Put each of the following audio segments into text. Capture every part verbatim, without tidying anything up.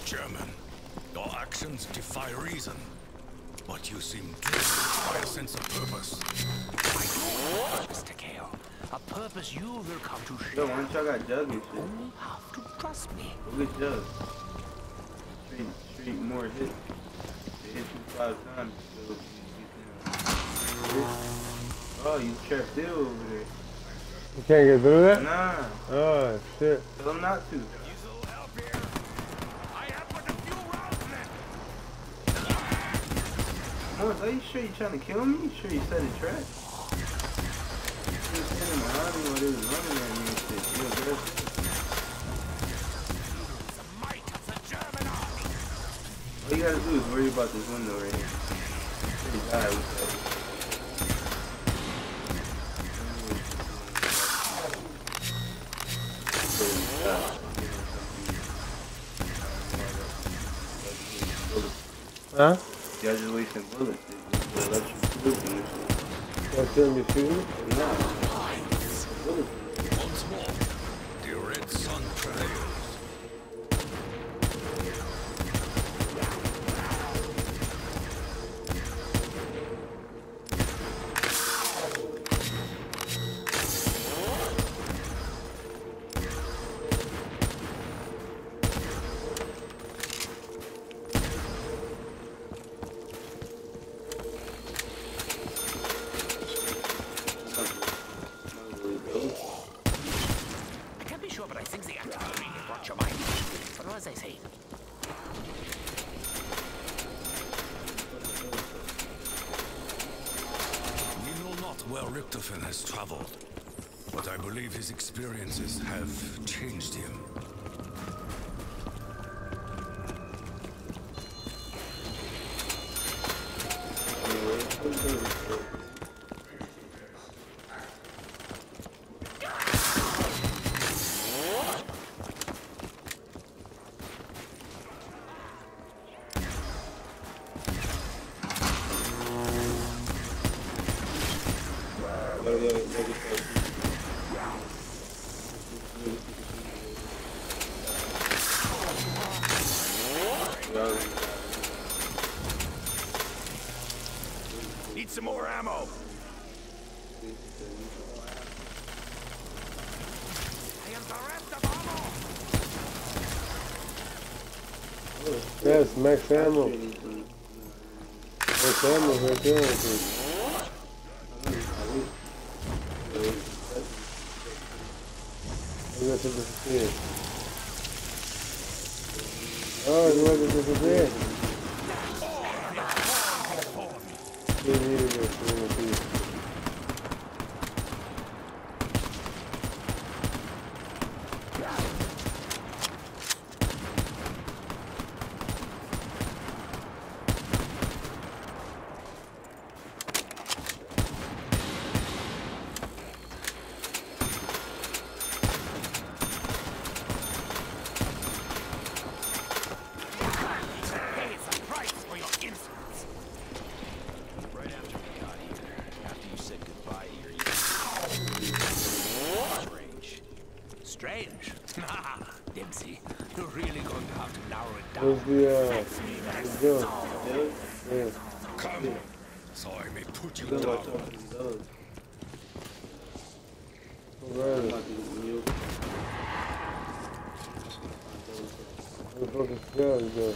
German. Your actions defy reason. But you seem driven by a sense of purpose. I do have a purpose, Takeo. A purpose you will come to share. Yo, why don't y'all got Jug and shit? Only have to trust me. Go get Jug. Street, street more hits. They hit you five times. So you get them. Oh, you trapped still over there. You can't get through that? Nah. Oh, shit. Tell them not to. Use a little help here. I have but a few rounds left. Morris, are you sure you trying to kill me? You sure you set a trap? You was standing behind me while they was running at me and shit. You aggressive? The might of the German army. All you gotta do is worry about this window right here. Pretty bad with that. Huh? Y'all just wasting bullets. They let you shoot and shit. Y'all shouldn't be shooting? Nah. Once more, the red sun prevails. I can't be sure, but I think the actor really brought your mind. But as I say, We know not where Richtofen has traveled, but I believe his experiences have changed him. Yo, yo, yo, get that. Need some more ammo. I am bereft of ammo. Yes, max ammo. Max ammo right there. Dude. You got to disappear. Oh, you want to disappear? You needed this. You needed this. Pay the price for your insolence. Right after we got here, after you said goodbye here, you... Strange. Strange. Ah, Dempsey, you're really going to have to narrow it down. Where's the, uh, the gun? Yeah. Come, so I may put you You know what down. I'm talking about. Where is it? Where the fuck is the gun? Go.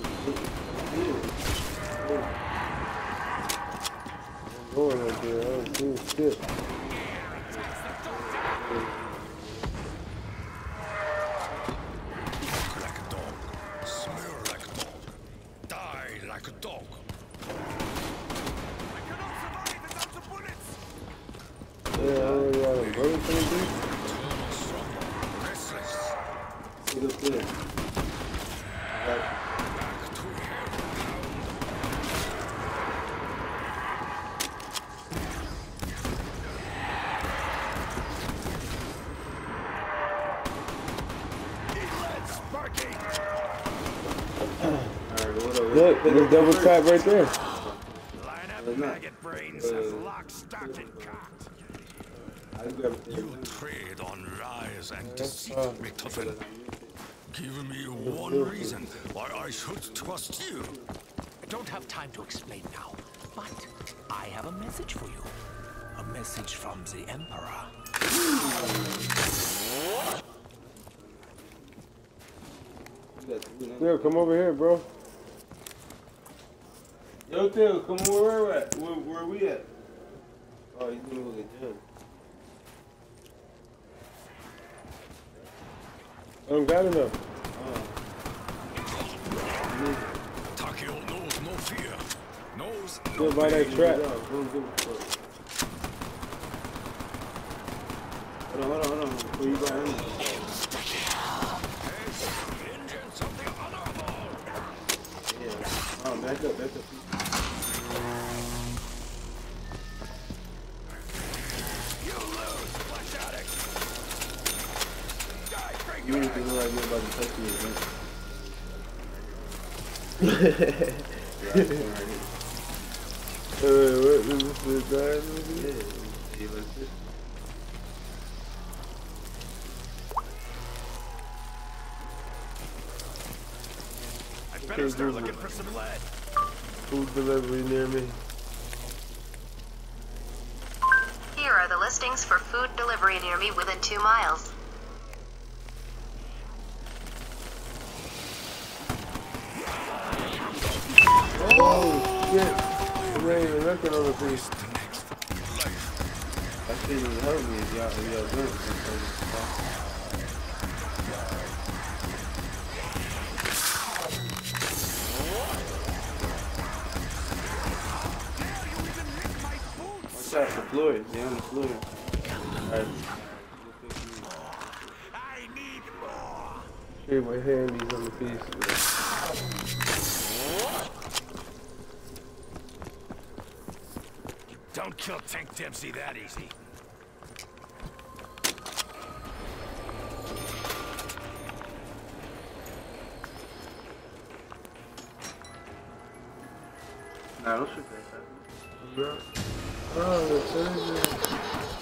I'm going right there. I don't see shit. Walk like a dog, smell like a dog, die like a dog. I cannot survive without the bullets. Yeah, I already got a bullet for this. Strong, restless, See, look good. I got you. back to hell. Sparky! Alright, what up? Look, there's double tap right there. Line up Where's that? maggot brains as lock, stock, and cocked. I grab it. You trade on lies and That's deceit, fine. Richtofen. Give me one reason why I should trust you. I don't have time to explain now, but I have a message for you. A message from the Emperor. Theo, come over here, bro. Yo, Theo, come on, where we at? Where, where we at? Oh, he's gonna look at Judge. I don't got enough. Takeo knows no fear. Knows Go by that trap. Hold on, hold on, hold on. Before you buy him. vengeance of the honorable. Yeah. Oh, back up, back up. You lose, flesh addict. Die, bring You your need to look like you're about to touch me again. Right here. Uh, what is this for dying movie? Yeah, see like this. I better start looking for some lead. Food delivery near me. Here are the listings for food delivery near me within two miles. Oh shit! There ain't even nothing on the piece. That shit doesn't help me if y'all, if y'all drunk. Watch out, the floor. Stay on the floor. Alright. I need more. Shit, my handies on the piece. Don't kill Tank Dempsey that easy. Nah, don't shoot that. Yeah. Oh, the surgeon.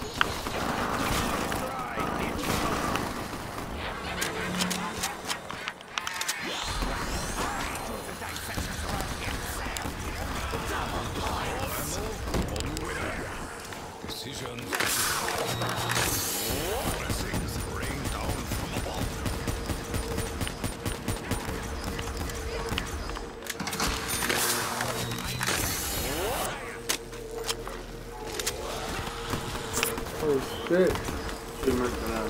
Decisions. Blessings rain down from above. Oh shit. Shoot Mercy now.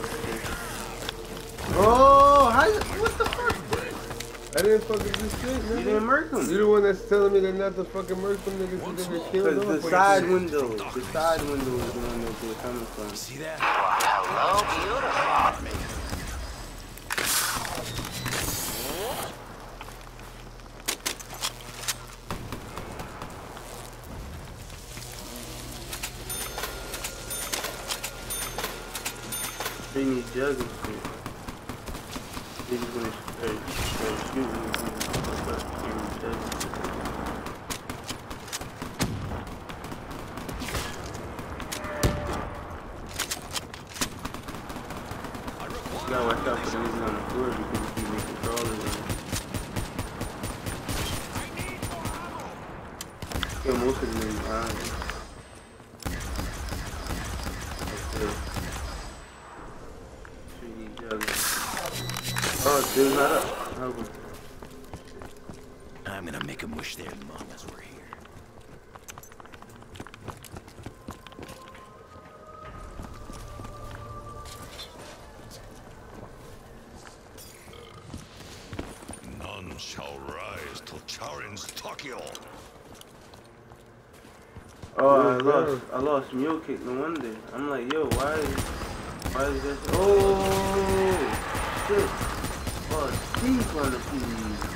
Oh, how, what the fuck? I didn't fucking do shit, man. You didn't murk him. You the one that's telling me that not to fucking murk them niggas and they get killed Because off. the side window, the side window is the one that they're coming from. See that? Hello, beautiful. They need jugs and shit. They just gonna start, start shooting and start shooting jugs. You gotta watch out for the niggas on the floor because you keep making controllers. Kill most of the niggas behind you. Oh, dude, not up. Help him. I'm gonna make him wish their mamas were here. None shall rise till Charin's Takeo. Oh, I lost. I lost mule kick. No wonder. I'm like, yo, why is, why is that? Oh, shit. Oh, deep on the feed.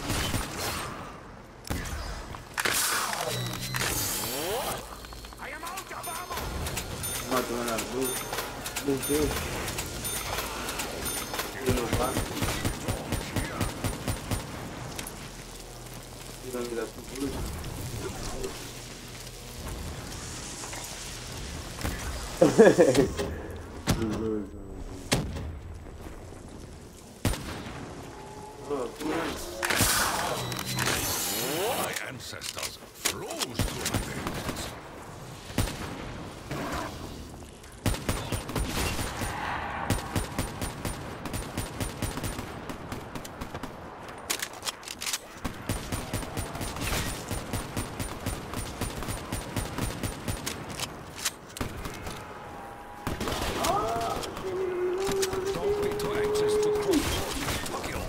I am want the one out of blue. This dude. You know why? You don't get that two blue. Oh, come on. My ancestors froze to my veins. Don't be too anxious to cross. Fuck you.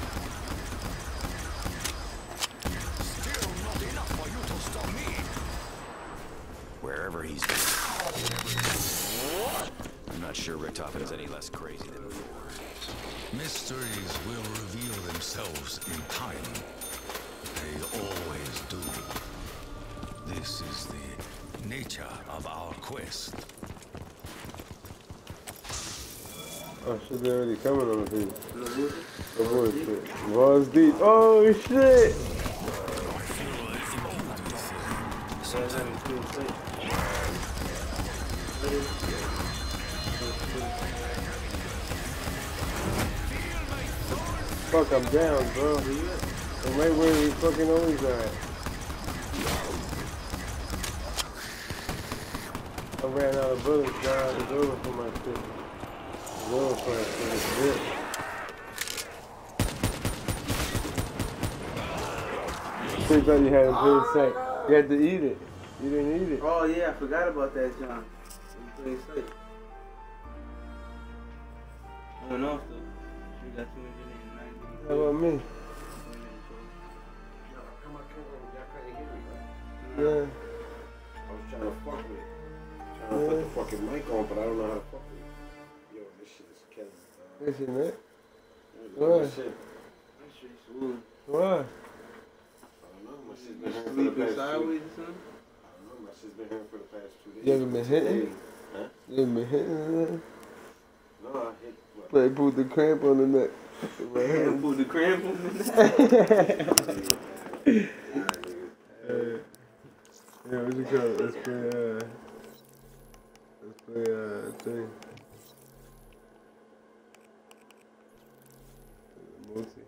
Still not enough for you to stop me. Wherever he's been. I'm not sure Richtofen's any less crazy than before. Mysteries will reveal themselves in time. They always do. This is the nature of our quest. Oh shit, they already coming on the thing. Oh bullshit. Balls deep. Oh shit! Fuck, I'm down, bro. I'm right where we fucking always at. I ran out of bullets, guys. It's over for my shit. It's over for my shit. It's good. Pretty thought you had a good sight. You had to eat it. You didn't eat it. Oh yeah, I forgot about that, John. Plain sight. I went off though. You got two hundred ninety. How about me? Yeah. I was trying to fuck with it. Trying to put the fucking mic on, but I don't know how to fuck with it. Yo, this shit is killing me, dog. This shit, man. What? What? Shit. That shit smooth. Why? I don't know. My shit's been here for the Sleeping past two sideways days. or something? I don't know. My shit's been here for the past two days. You ever been hitting? Huh? You ever been hitting it? No, I hit what? Like put the cramp on the neck. Right here. Pull the cramp on the neck. Yeah, what you call it? Let's play, uh, let's play, uh, thing. Multi.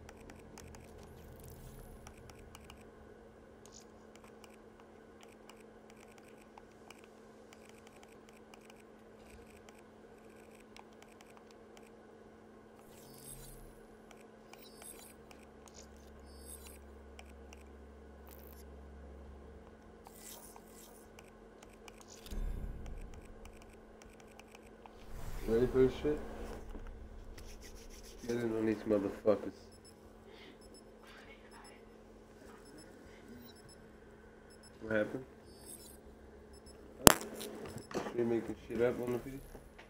Ready for this shit? Get in on these motherfuckers. What happened? Huh? You making shit up on the piece?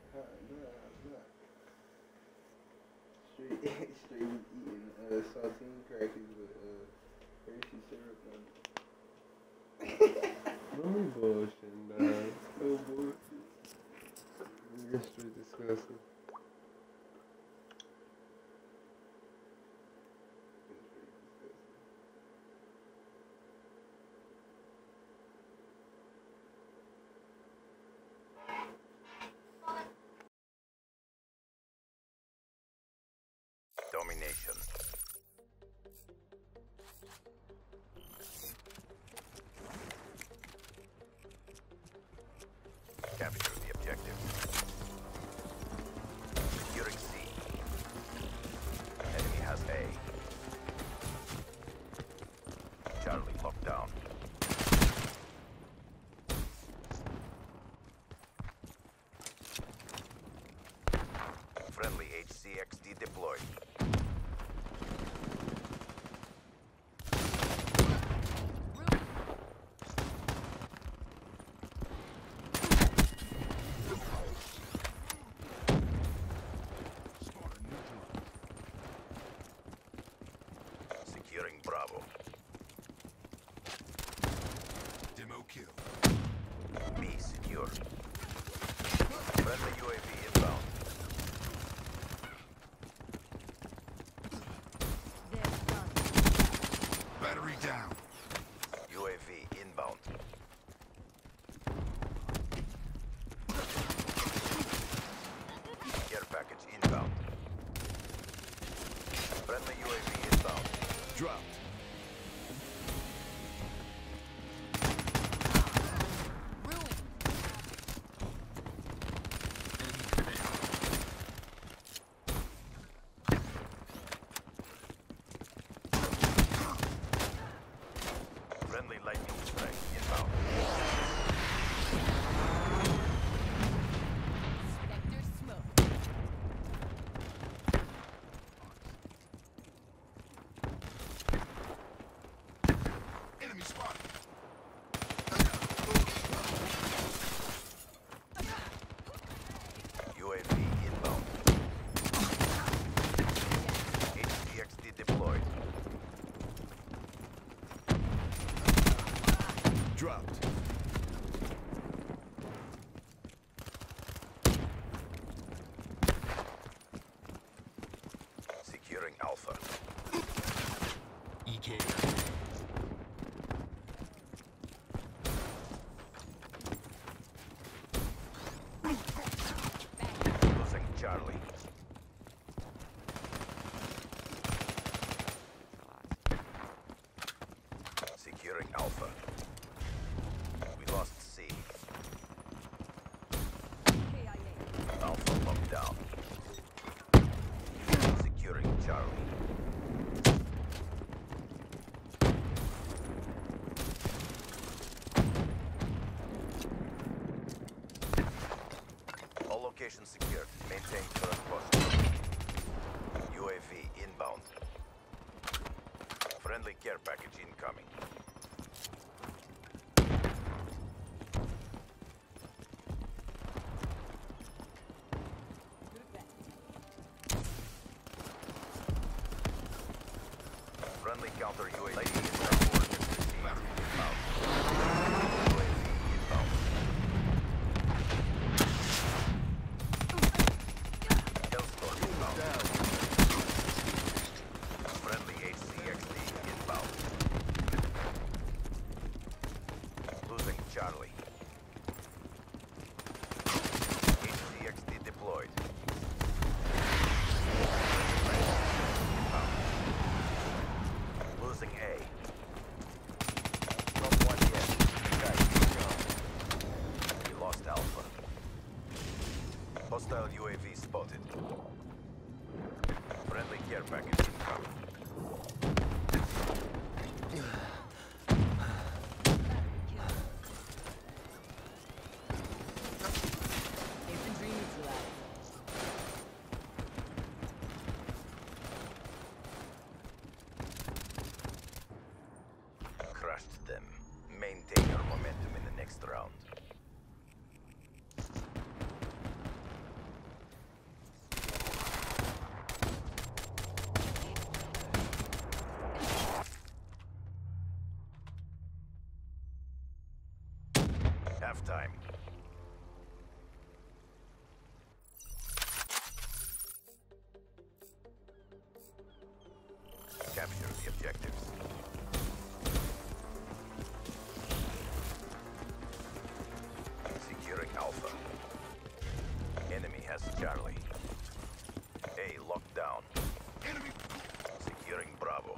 Straight, straight eating uh, saltine crackers with uh, Hershey syrup on it. Don't be bullshitting, dog. So bullshit. You're straight disgusting. Domination. Capture the objective. Securing C. Enemy has A. Charlie locked down. Friendly H C X D deployed. Securing Bravo. Demo kill. B secure. location secured. Maintain current posture. U A V inbound. Friendly care package incoming. Friendly counter U A V is reported inbound. U A V inbound. Hellstorm inbound. Friendly H C X D inbound. Losing Charlie. H C X D deployed. Losing A. Drop one yet. Guys, keep going. We lost Alpha. Hostile U A V spotted. Friendly care package incoming. Infantry neutralized. Crushed them. Maintain your momentum in the next round. Halftime. Capture the objectives. Securing Alpha. Enemy has Charlie. A locked down. Enemy. Securing Bravo.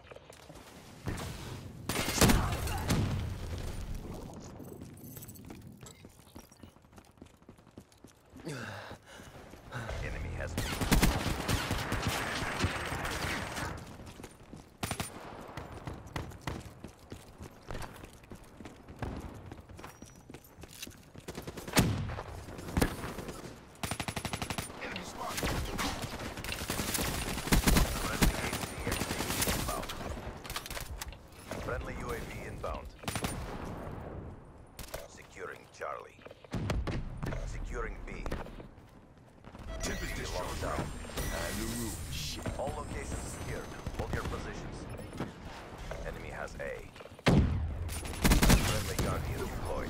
Enemy has B. Friendly U A V inbound. Securing Charlie. Securing B. Tempest locked down. All locations secured. Hold your positions. Enemy has A. Friendly Guardian deployed.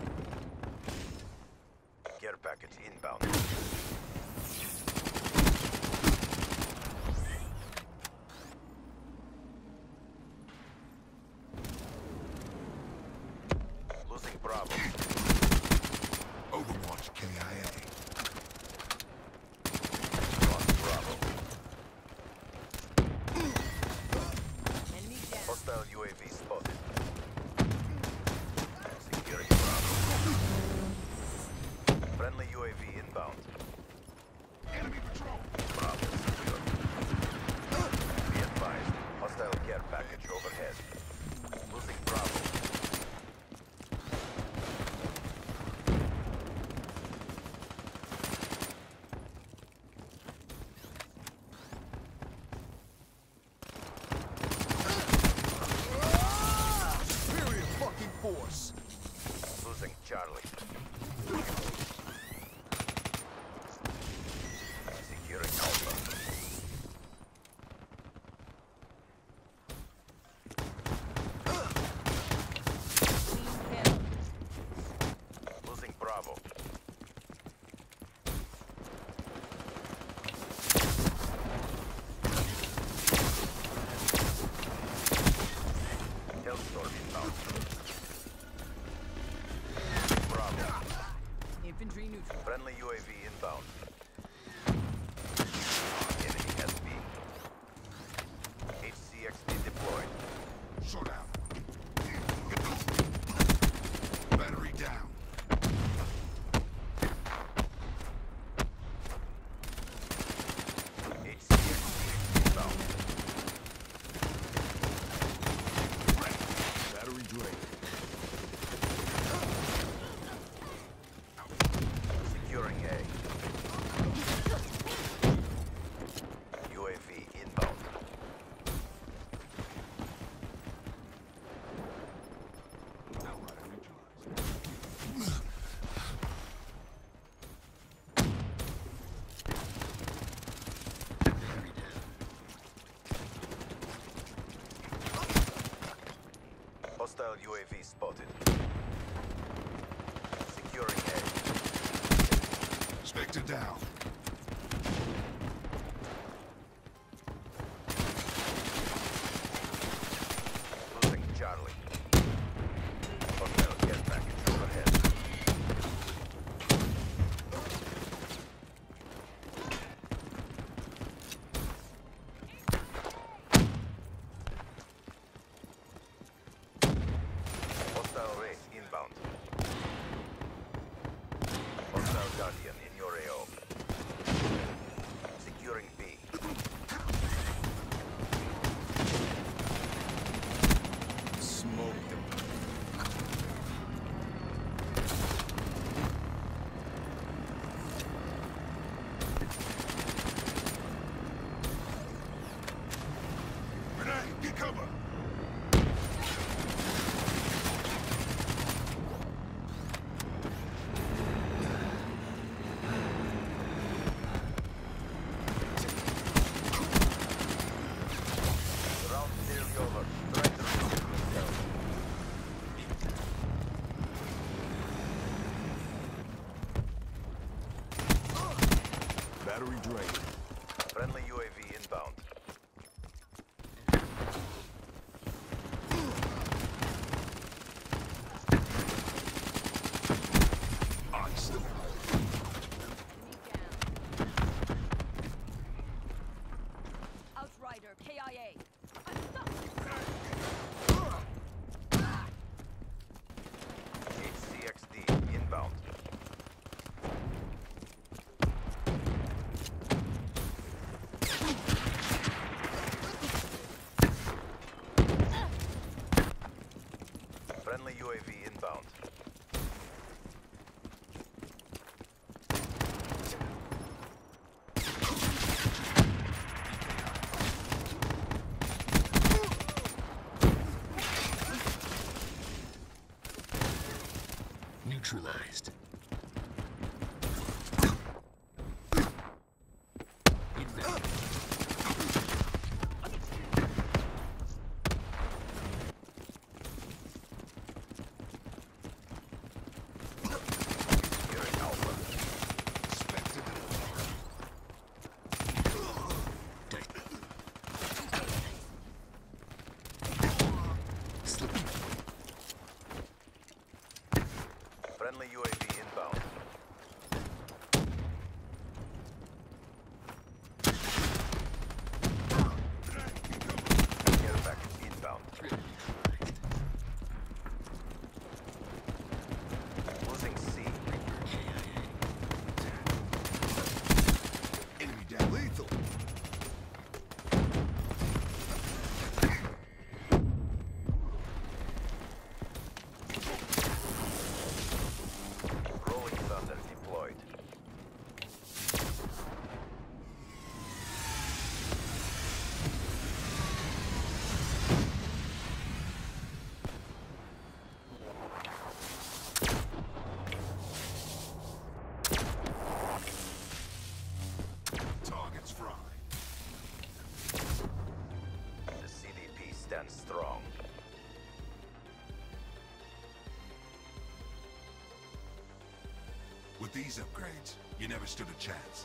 Care package inbound. Losing Bravo. Overwatch K I A. Lost Bravo. Enemy down. Hostile U A V spotted. Securing Bravo. Friendly U A V inbound. Enemy patrol. Bravo secure. Be advised. Hostile care package overhead. Losing Bravo. Superior fucking force. Losing Charlie. Securing Alpha. Clean kill. Losing Bravo. Hellstorm inbound. Bravo. Infantry neutral. Friendly U A V inbound. Enemy has B. H C X D deployed. Showdown. Battery down. H C X D inbound. Battery drained. Securing A. U A V spotted. Securing A. Spectre down. Losing Charlie. Hostile care package overhead. Hostile race inbound. Hostile Guardian in your A O. Securing B. Smoke them. Grenade, get cover. The round's nearly over. Try to resume yourself. Battery drained. Friendly U A V inbound. Ice. Outrider, K I A. H C X D inbound. Friendly U A V inbound. Neutralized. Inbound. Securing Alpha. Spectre down. Slipping. Friendly U A V inbound. Care package inbound. Losing C. Enemy down. Lethal. Rolling Thunder deployed. Targets fried. The C D P stands strong. With these upgrades, you never stood a chance.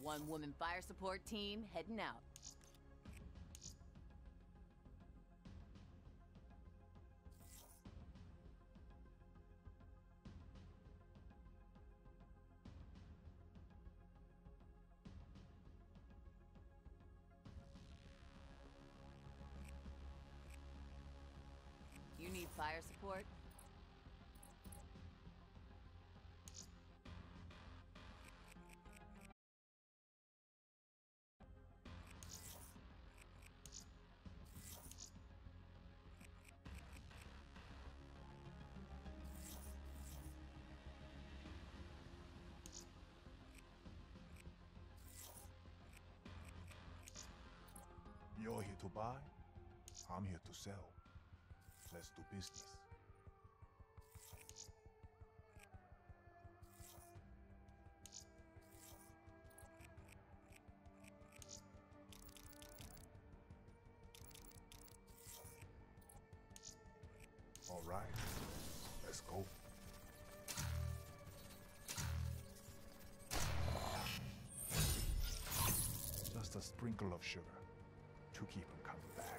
One woman fire support team heading out. You need fire support? You're here to buy, I'm here to sell. Let's do business. All right, let's go. Just a sprinkle of sugar to keep them coming back.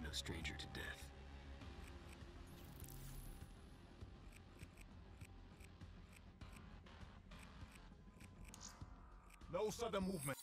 no stranger to death. No sudden movement.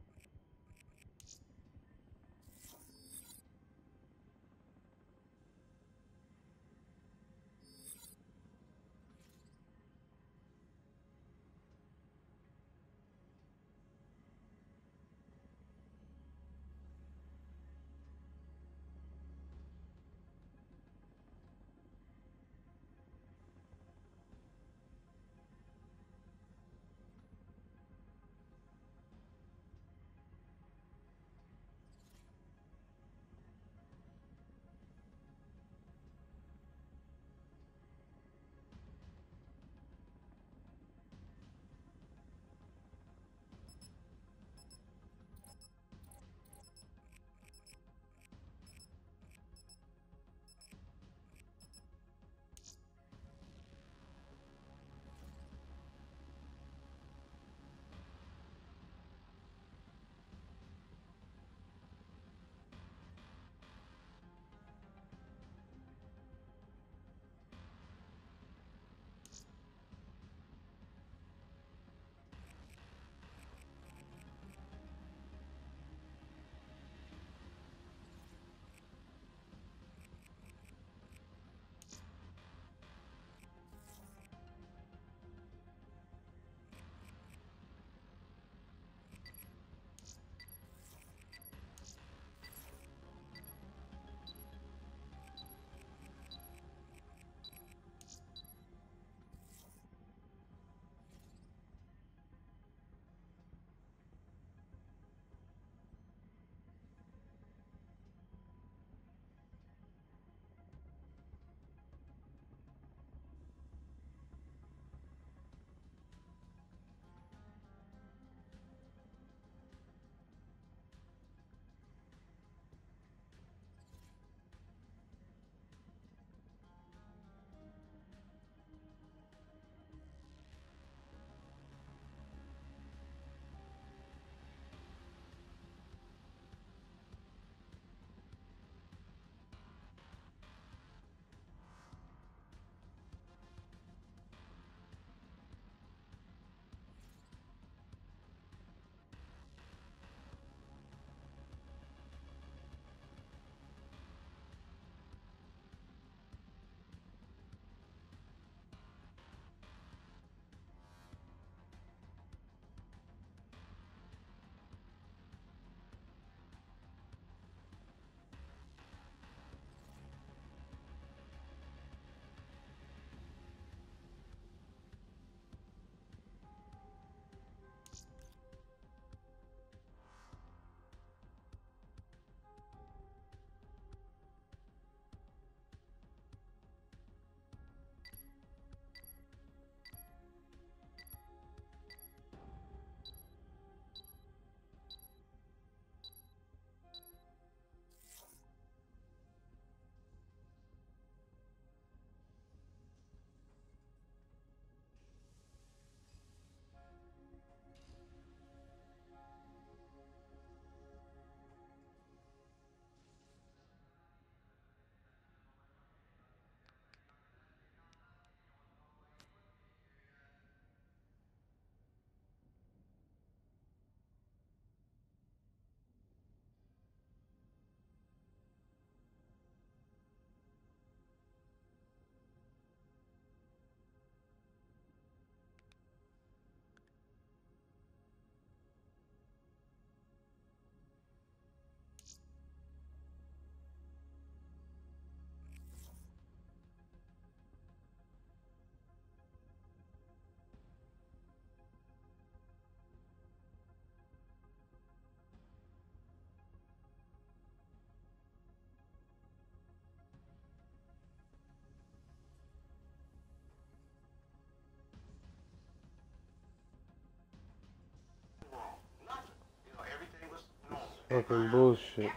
Fucking bullshit.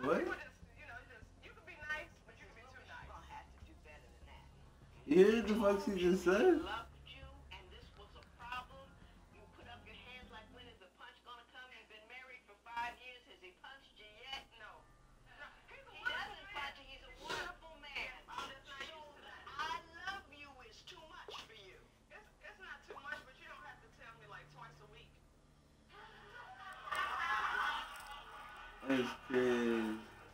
What? You just, you know, just you can be nice, but you can be too nice. You're gonna have to do better than that. You hear what the fuck she just said? Loved you, and this was a problem. You put up your hands like, when is the punch gonna come? You've been married for five years. Has he punched you yet? No. No, he doesn't punch you. He's a wonderful man. I'm just not used to that. I love you is too much for you. It's it's not too much, but you don't have to tell me like twice a week. That's crazy.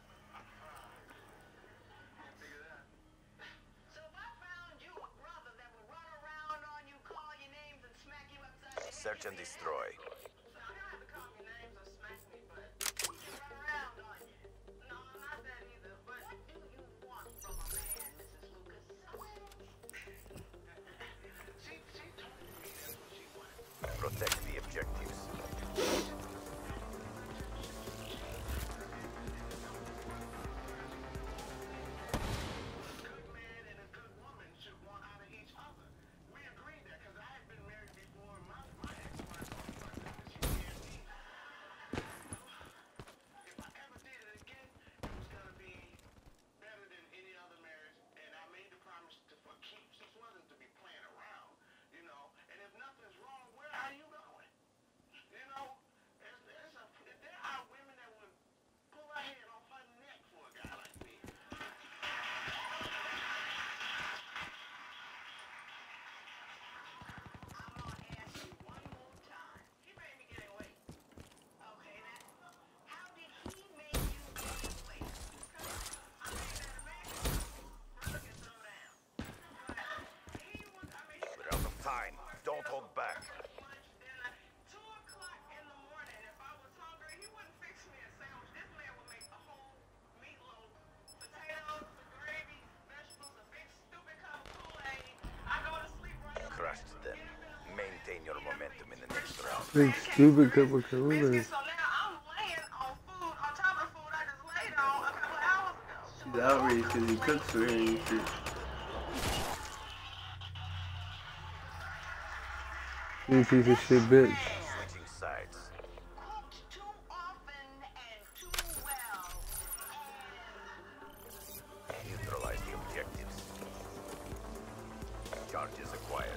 So if I found you a brother that would run around on you, call your names, and smack you upside the head. Search and destroy. So you don't have to call me names or smack me, but run around on you. No, not that either. But what do you want from a man, Missus Lucas? she, she told me that's what she wanted. Protect the objectives. Good man and a good woman should want out of each other. We agreed that because I had been married before. My, my ex-wife always like that because she scared me. If I ever did it again, it was going to be better than any other marriage. And I made the promise to for keeps. This wasn't to be playing around, you know. And if nothing's wrong, where are you going? You know, there's, there's a, there are women that would pull her head off her neck for a guy like me. I'm gonna ask you one more time. He made me gain weight. Okay, now, how did he make you gain weight? I made that man. Brother can slow down. But he was, I mean, he We're out of time. Don't hold back. lunch, dinner, two o'clock in the morning. If I was hungry, he wouldn't fix me a sandwich. This man would make a whole meatloaf, potatoes, the gravy, vegetables, a big stupid cup of Kool-Aid. I go to sleep right away. Crush them. Maintain your momentum in the next round. Big stupid cup of Kool-Aid. Biscuits, so now I'm laying on food, on top of the food I just laid on a couple of hours ago. She's outraged because he cooks for her and shit. You piece of shit bitch. Switching sides. Cooked too often and too well. Neutralize the objectives. Charges acquired.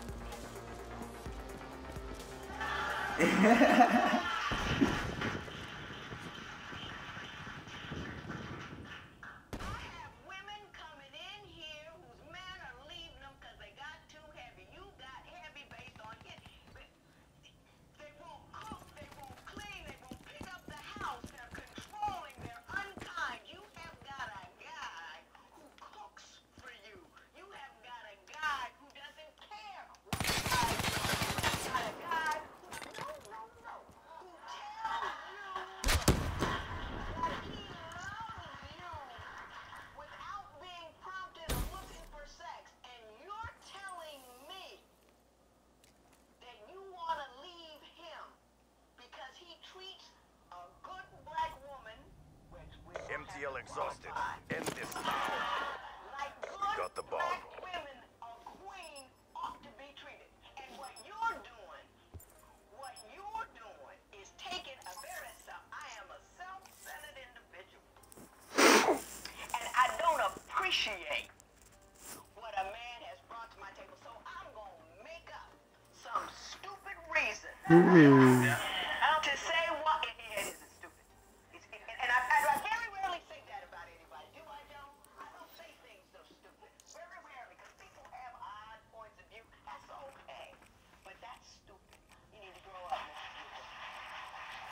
I have women coming in here whose men are leaving them because they got too heavy. You got heavy based on it. But they won't cook, they won't clean, they won't pick up the house. They're controlling, they're unkind. You have got a guy who cooks for you. You have got a guy who doesn't care what the guy does. You got a guy who, no, no, no, who tells you that he loves you without being prompted or looking for sex. And you're telling me that you want to leave him because he treats a good black woman, which we don't M T L have to exhausted. qualify, End this now. like good Got the bomb. black women, a queen ought to be treated. And what you're doing, what you're doing is taking a very self. I am a self-centered individual, and I don't appreciate what a man has brought to my table. So I'm gonna make up some stupid reason. Mm-mm. I don't just say what it is. It's stupid. It's, it, and I, I, I very rarely say that about anybody. Do I, Joe? I don't say things so stupid. Very rarely, because people have odd points of view. That's okay. But that's stupid. You need to grow up,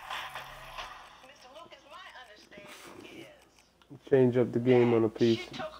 Mister Lucas. Mister Lucas, my understanding is Change up the game on a piece. she took